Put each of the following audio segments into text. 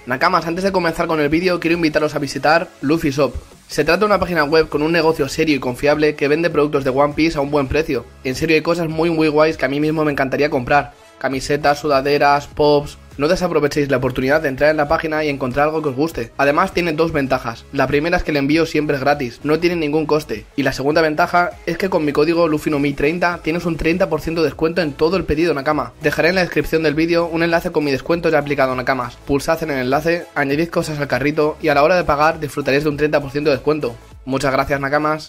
Nakamas, antes de comenzar con el vídeo quiero invitaros a visitar Luffy Shop. Se trata de una página web con un negocio serio y confiable que vende productos de One Piece a un buen precio. En serio hay cosas muy guays que a mí mismo me encantaría comprar. Camisetas, sudaderas, pops... No desaprovechéis la oportunidad de entrar en la página y encontrar algo que os guste. Además tiene dos ventajas. La primera es que el envío siempre es gratis, no tiene ningún coste. Y la segunda ventaja es que con mi código LuffyNoMi30 tienes un 30% de descuento en todo el pedido, Nakama. Dejaré en la descripción del vídeo un enlace con mi descuento ya aplicado, Nakamas. Pulsad en el enlace, añadid cosas al carrito y a la hora de pagar disfrutaréis de un 30% de descuento. Muchas gracias, Nakamas.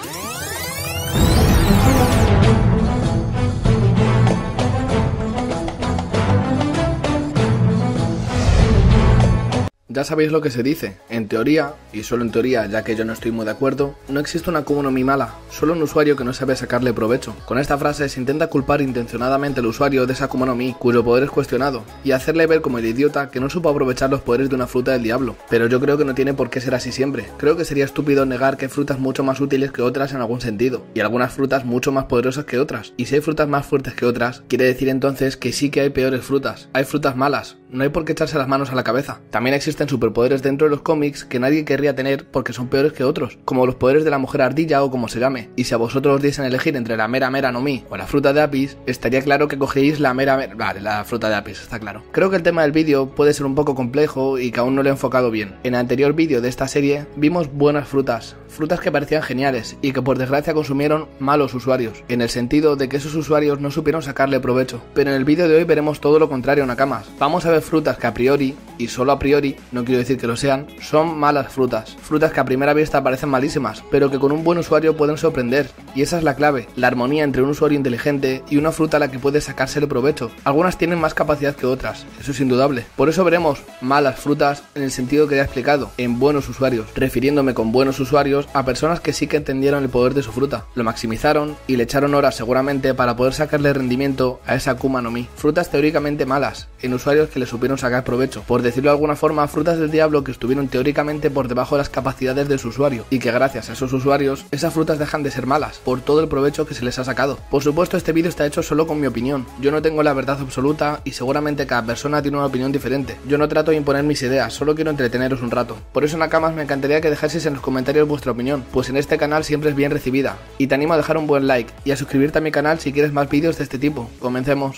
Ya sabéis lo que se dice, en teoría, y solo en teoría ya que yo no estoy muy de acuerdo, no existe una Akuma no Mi mala, solo un usuario que no sabe sacarle provecho. Con esta frase se intenta culpar intencionadamente al usuario de esa Akuma no Mi cuyo poder es cuestionado, y hacerle ver como el idiota que no supo aprovechar los poderes de una fruta del diablo. Pero yo creo que no tiene por qué ser así siempre, creo que sería estúpido negar que hay frutas mucho más útiles que otras en algún sentido, y algunas frutas mucho más poderosas que otras, y si hay frutas más fuertes que otras, quiere decir entonces que sí que hay peores frutas, hay frutas malas. No hay por qué echarse las manos a la cabeza. También existen superpoderes dentro de los cómics que nadie querría tener porque son peores que otros, como los poderes de la mujer ardilla o como se llame. Y si a vosotros os diesen elegir entre la mera no mi o la fruta de Apis, estaría claro que cogeréis la Vale, la fruta de Apis, está claro. Creo que el tema del vídeo puede ser un poco complejo y que aún no lo he enfocado bien. En el anterior vídeo de esta serie vimos buenas frutas que parecían geniales y que por desgracia consumieron malos usuarios, en el sentido de que esos usuarios no supieron sacarle provecho. Pero en el vídeo de hoy veremos todo lo contrario, Nakamas. Vamos a ver frutas que a priori, y solo a priori, no quiero decir que lo sean, son malas frutas. Frutas que a primera vista parecen malísimas, pero que con un buen usuario pueden sorprender. Y esa es la clave, la armonía entre un usuario inteligente y una fruta a la que puede sacársele provecho. Algunas tienen más capacidad que otras, eso es indudable. Por eso veremos malas frutas en el sentido que ya he explicado, en buenos usuarios, refiriéndome con buenos usuarios a personas que sí que entendieron el poder de su fruta, lo maximizaron y le echaron horas seguramente para poder sacarle rendimiento a esa Akuma no Mi. Frutas teóricamente malas, en usuarios que le supieron sacar provecho, por decirlo de alguna forma, frutas del diablo que estuvieron teóricamente por debajo de las capacidades de su usuario, y que gracias a esos usuarios, esas frutas dejan de ser malas, por todo el provecho que se les ha sacado. Por supuesto, este vídeo está hecho solo con mi opinión, yo no tengo la verdad absoluta y seguramente cada persona tiene una opinión diferente. Yo no trato de imponer mis ideas, solo quiero entreteneros un rato. Por eso, Nakamas, me encantaría que dejaseis en los comentarios vuestra opinión, pues en este canal siempre es bien recibida, y te animo a dejar un buen like y a suscribirte a mi canal si quieres más vídeos de este tipo. Comencemos.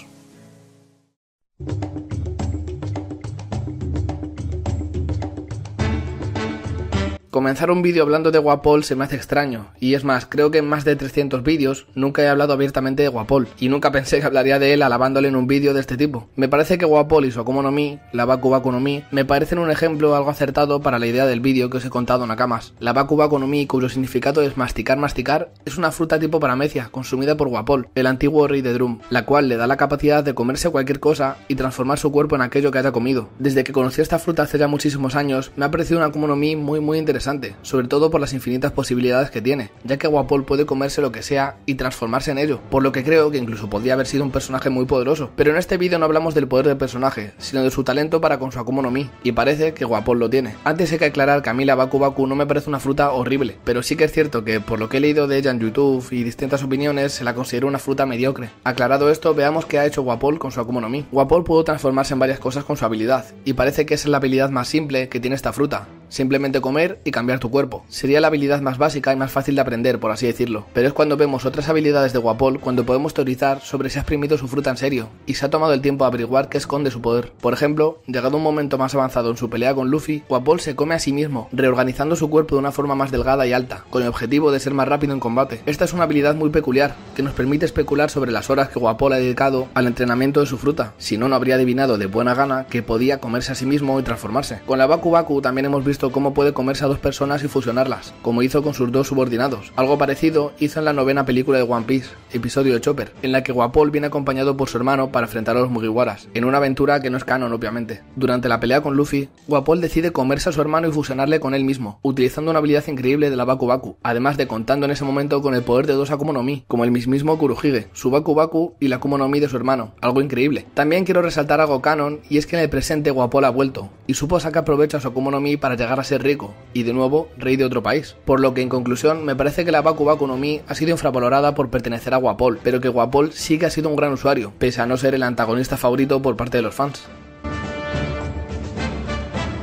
Comenzar un vídeo hablando de Guapol se me hace extraño, y es más, creo que en más de 300 vídeos nunca he hablado abiertamente de Guapol, y nunca pensé que hablaría de él alabándole en un vídeo de este tipo. Me parece que Guapol y su Akuma no Mi, la Baku Baku no Mi, me parecen un ejemplo algo acertado para la idea del vídeo que os he contado, Nakamas. La Baku Baku no Mi, cuyo significado es masticar, es una fruta tipo paramecia, consumida por Guapol, el antiguo rey de Drum, la cual le da la capacidad de comerse cualquier cosa y transformar su cuerpo en aquello que haya comido. Desde que conocí esta fruta hace ya muchísimos años, me ha parecido una Akuma no Mi muy interesante, sobre todo por las infinitas posibilidades que tiene, ya que Guapol puede comerse lo que sea y transformarse en ello, por lo que creo que incluso podría haber sido un personaje muy poderoso. Pero en este vídeo no hablamos del poder del personaje, sino de su talento para con su Akuma no Mi, y parece que Guapol lo tiene. Antes hay que aclarar que a mí la Baku Baku no me parece una fruta horrible, pero sí que es cierto que por lo que he leído de ella en YouTube y distintas opiniones, se la considera una fruta mediocre. Aclarado esto, veamos qué ha hecho Guapol con su Akuma no Mi. Guapol pudo transformarse en varias cosas con su habilidad, y parece que esa es la habilidad más simple que tiene esta fruta. Simplemente comer y cambiar tu cuerpo. Sería la habilidad más básica y más fácil de aprender, por así decirlo. Pero es cuando vemos otras habilidades de Guapol cuando podemos teorizar sobre si ha exprimido su fruta en serio y se ha tomado el tiempo a averiguar qué esconde su poder. Por ejemplo, llegado un momento más avanzado en su pelea con Luffy, Guapol se come a sí mismo, reorganizando su cuerpo de una forma más delgada y alta, con el objetivo de ser más rápido en combate. Esta es una habilidad muy peculiar, que nos permite especular sobre las horas que Guapol ha dedicado al entrenamiento de su fruta. Si no, no habría adivinado de buena gana que podía comerse a sí mismo y transformarse. Con la Baku Baku también hemos visto cómo puede comerse a dos personas y fusionarlas, como hizo con sus dos subordinados. Algo parecido hizo en la 9ª película de One Piece, episodio de Chopper, en la que Guapol viene acompañado por su hermano para enfrentar a los Mugiwaras, en una aventura que no es canon obviamente. Durante la pelea con Luffy, Guapol decide comerse a su hermano y fusionarle con él mismo, utilizando una habilidad increíble de la Baku Baku, además de contando en ese momento con el poder de dos Akuma no Mi, como el mismísimo Kurohige, su Baku Baku y la Akuma no Mi de su hermano, algo increíble. También quiero resaltar algo canon, y es que en el presente Guapol ha vuelto, y supo sacar provecho a su Akuma no Mi para llegar a ser rico, y de nuevo rey de otro país, por lo que en conclusión me parece que la Baku Baku no Mi ha sido infravalorada por pertenecer a Guapol, pero que Guapol sí que ha sido un gran usuario, pese a no ser el antagonista favorito por parte de los fans.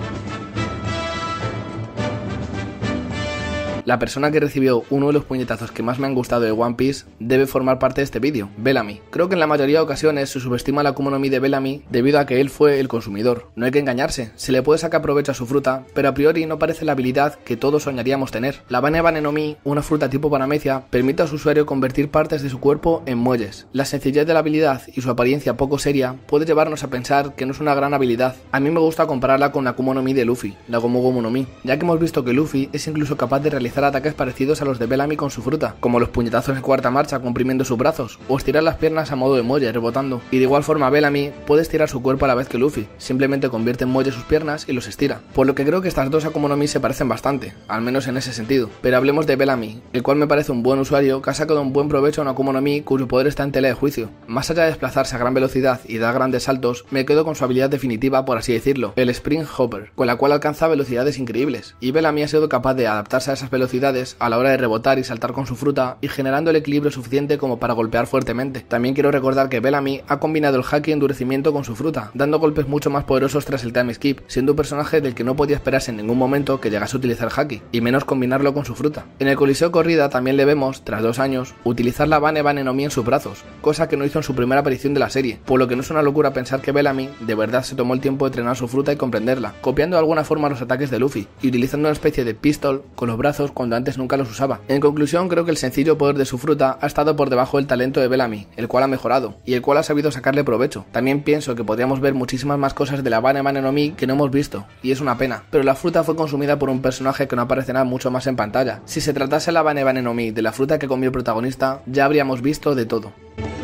La persona que recibió uno de los puñetazos que más me han gustado de One Piece debe formar parte de este vídeo, Bellamy. Creo que en la mayoría de ocasiones se subestima la Akuma no Mi de Bellamy debido a que él fue el consumidor. No hay que engañarse, se le puede sacar provecho a su fruta, pero a priori no parece la habilidad que todos soñaríamos tener. La Bane Bane no Mi, una fruta tipo paramecia, permite a su usuario convertir partes de su cuerpo en muelles. La sencillez de la habilidad y su apariencia poco seria puede llevarnos a pensar que no es una gran habilidad. A mí me gusta compararla con la Akuma no Mi de Luffy, la Gomu Gomu no Mi, ya que hemos visto que Luffy es incluso capaz de realizar ataques parecidos a los de Bellamy con su fruta, como los puñetazos en cuarta marcha comprimiendo sus brazos, o estirar las piernas a modo de muelle rebotando. Y de igual forma Bellamy puede estirar su cuerpo a la vez que Luffy, simplemente convierte en muelle sus piernas y los estira. Por lo que creo que estas dos Akuma no Mi se parecen bastante, al menos en ese sentido. Pero hablemos de Bellamy, el cual me parece un buen usuario que ha sacado un buen provecho a una Akuma no Mi cuyo poder está en tela de juicio. Más allá de desplazarse a gran velocidad y dar grandes saltos, me quedo con su habilidad definitiva, por así decirlo, el Spring Hopper, con la cual alcanza velocidades increíbles. Y Bellamy ha sido capaz de adaptarse a esas velocidades a la hora de rebotar y saltar con su fruta y generando el equilibrio suficiente como para golpear fuertemente. También quiero recordar que Bellamy ha combinado el haki y endurecimiento con su fruta, dando golpes mucho más poderosos tras el time skip, siendo un personaje del que no podía esperarse en ningún momento que llegase a utilizar haki, y menos combinarlo con su fruta. En el Coliseo Corrida también le vemos, tras 2 años, utilizar la Bane Bane no Mi en sus brazos, cosa que no hizo en su primera aparición de la serie, por lo que no es una locura pensar que Bellamy de verdad se tomó el tiempo de entrenar su fruta y comprenderla, copiando de alguna forma los ataques de Luffy, y utilizando una especie de pistol con los brazos cuando antes nunca los usaba. En conclusión, creo que el sencillo poder de su fruta ha estado por debajo del talento de Bellamy, el cual ha mejorado, y el cual ha sabido sacarle provecho. También pienso que podríamos ver muchísimas más cosas de la Bane Bane no Mi que no hemos visto, y es una pena, pero la fruta fue consumida por un personaje que no aparecerá mucho más en pantalla. Si se tratase la Bane Bane no Mi de la fruta que comió el protagonista, ya habríamos visto de todo.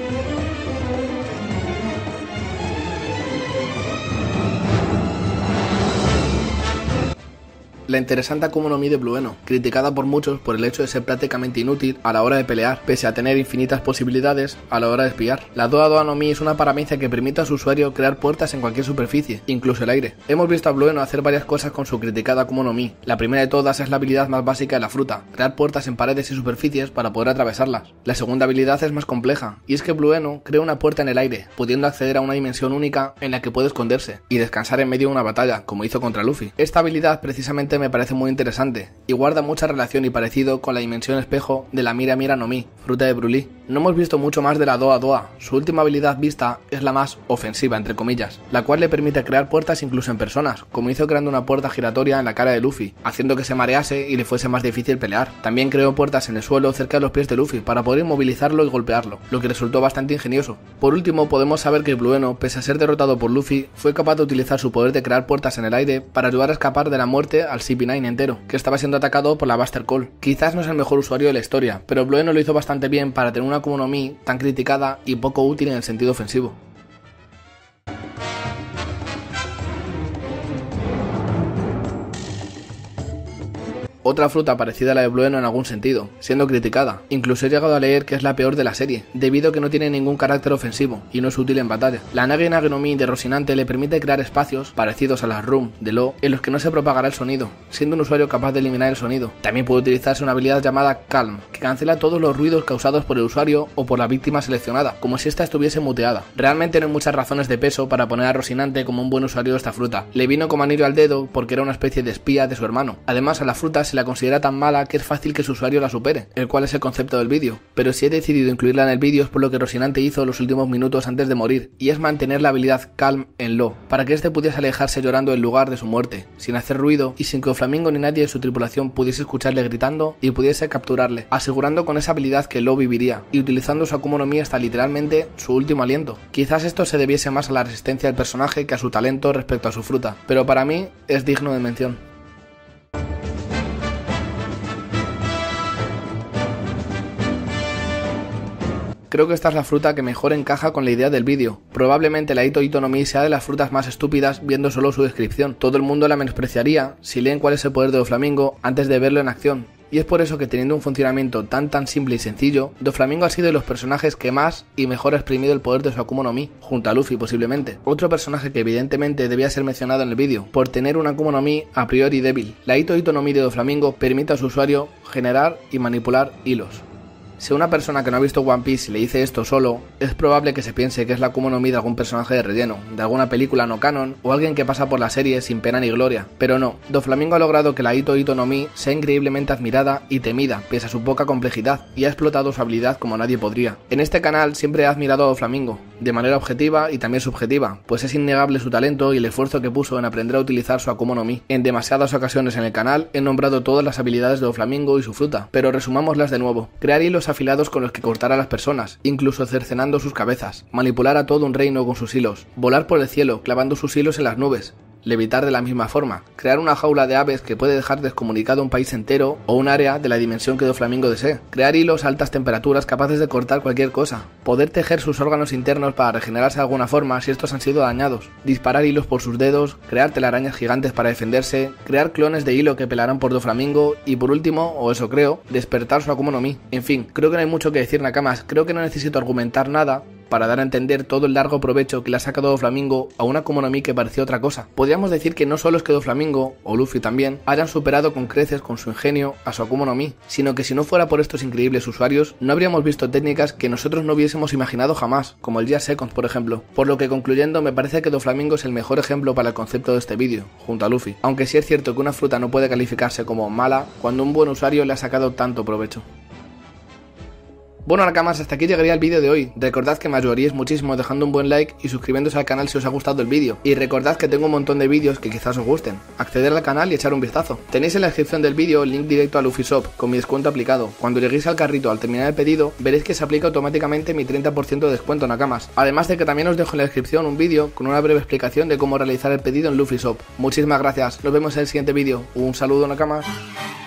La interesante Akuma no Mi de Blueno, criticada por muchos por el hecho de ser prácticamente inútil a la hora de pelear, pese a tener infinitas posibilidades a la hora de espiar. La Doa Doa no Mi es una paramecia que permite a su usuario crear puertas en cualquier superficie, incluso el aire. Hemos visto a Blueno hacer varias cosas con su criticada Akuma no Mi. La primera de todas es la habilidad más básica de la fruta, crear puertas en paredes y superficies para poder atravesarlas. La segunda habilidad es más compleja, y es que Blueno crea una puerta en el aire, pudiendo acceder a una dimensión única en la que puede esconderse y descansar en medio de una batalla, como hizo contra Luffy. Esta habilidad precisamente me parece muy interesante y guarda mucha relación y parecido con la dimensión espejo de la Mira Mira no Mi, fruta de Broly. No hemos visto mucho más de la Doa Doa, su última habilidad vista es la más ofensiva entre comillas, la cual le permite crear puertas incluso en personas, como hizo creando una puerta giratoria en la cara de Luffy, haciendo que se marease y le fuese más difícil pelear. También creó puertas en el suelo cerca de los pies de Luffy para poder inmovilizarlo y golpearlo, lo que resultó bastante ingenioso. Por último, podemos saber que Blueno, pese a ser derrotado por Luffy, fue capaz de utilizar su poder de crear puertas en el aire para ayudar a escapar de la muerte al CP9 entero, que estaba siendo atacado por la Buster Call. Quizás no es el mejor usuario de la historia, pero Blueno lo hizo bastante bien para tener una Akuma no Mi tan criticada y poco útil en el sentido ofensivo. Otra fruta parecida a la de Blueno en algún sentido, siendo criticada. Incluso he llegado a leer que es la peor de la serie, debido a que no tiene ningún carácter ofensivo y no es útil en batalla. La Nage Nage no Mi de Rocinante le permite crear espacios parecidos a las Room de Law en los que no se propagará el sonido, siendo un usuario capaz de eliminar el sonido. También puede utilizarse una habilidad llamada Calm, que cancela todos los ruidos causados por el usuario o por la víctima seleccionada, como si ésta estuviese muteada. Realmente no hay muchas razones de peso para poner a Rocinante como un buen usuario de esta fruta. Le vino como anillo al dedo porque era una especie de espía de su hermano. Además, a la fruta se la considera tan mala que es fácil que su usuario la supere, el cual es el concepto del vídeo, pero si he decidido incluirla en el vídeo es por lo que Rocinante hizo los últimos minutos antes de morir, y es mantener la habilidad Calm en Law, para que este pudiese alejarse llorando del lugar de su muerte, sin hacer ruido y sin que Doflamingo ni nadie de su tripulación pudiese escucharle gritando y pudiese capturarle, asegurando con esa habilidad que Law viviría, y utilizando su Akuma no Mi hasta literalmente su último aliento. Quizás esto se debiese más a la resistencia del personaje que a su talento respecto a su fruta, pero para mí es digno de mención. Creo que esta es la fruta que mejor encaja con la idea del vídeo. Probablemente la Ito Ito no Mi sea de las frutas más estúpidas viendo solo su descripción. Todo el mundo la menospreciaría si leen cuál es el poder de Doflamingo antes de verlo en acción. Y es por eso que teniendo un funcionamiento tan simple y sencillo, Doflamingo ha sido de los personajes que más y mejor ha exprimido el poder de su Akuma no Mi, junto a Luffy posiblemente. Otro personaje que evidentemente debía ser mencionado en el vídeo, por tener una Akuma no Mi a priori débil. La Ito Ito no Mi de Doflamingo permite a su usuario generar y manipular hilos. Si a una persona que no ha visto One Piece le dice esto solo, es probable que se piense que es la Akuma no Mi de algún personaje de relleno, de alguna película no canon o alguien que pasa por la serie sin pena ni gloria. Pero no, Doflamingo ha logrado que la Ito Ito no Mi sea increíblemente admirada y temida, pese a su poca complejidad, y ha explotado su habilidad como nadie podría. En este canal siempre he admirado a Doflamingo, de manera objetiva y también subjetiva, pues es innegable su talento y el esfuerzo que puso en aprender a utilizar su Akuma no Mi. En demasiadas ocasiones en el canal he nombrado todas las habilidades de Doflamingo y su fruta, pero resumámoslas de nuevo. Crear hilos afilados con los que cortar a las personas, incluso cercenando sus cabezas, manipular a todo un reino con sus hilos, volar por el cielo clavando sus hilos en las nubes, levitar de la misma forma, crear una jaula de aves que puede dejar descomunicado un país entero o un área de la dimensión que Doflamingo desee, crear hilos a altas temperaturas capaces de cortar cualquier cosa, poder tejer sus órganos internos para regenerarse de alguna forma si estos han sido dañados, disparar hilos por sus dedos, crear telarañas gigantes para defenderse, crear clones de hilo que pelarán por Doflamingo y por último, o eso creo, despertar su Akuma no Mi. En fin, creo que no hay mucho que decir, Nakamas, creo que no necesito argumentar nada para dar a entender todo el largo provecho que le ha sacado Doflamingo a una Akuma no Mi que parecía otra cosa. Podríamos decir que no solo es que Doflamingo, o Luffy también, hayan superado con creces con su ingenio a su Akuma no Mi, sino que si no fuera por estos increíbles usuarios, no habríamos visto técnicas que nosotros no hubiésemos imaginado jamás, como el Gear Seconds por ejemplo. Por lo que concluyendo, me parece que Doflamingo es el mejor ejemplo para el concepto de este vídeo, junto a Luffy, aunque sí es cierto que una fruta no puede calificarse como mala cuando un buen usuario le ha sacado tanto provecho. Bueno, Nakamas, hasta aquí llegaría el vídeo de hoy. Recordad que me ayudaríais muchísimo dejando un buen like y suscribiéndose al canal si os ha gustado el vídeo. Y recordad que tengo un montón de vídeos que quizás os gusten. Acceder al canal y echar un vistazo. Tenéis en la descripción del vídeo el link directo a Luffy Shop con mi descuento aplicado. Cuando lleguéis al carrito al terminar el pedido, veréis que se aplica automáticamente mi 30% de descuento, Nakamas. Además de que también os dejo en la descripción un vídeo con una breve explicación de cómo realizar el pedido en Luffy Shop. Muchísimas gracias. Nos vemos en el siguiente vídeo. Un saludo, Nakamas.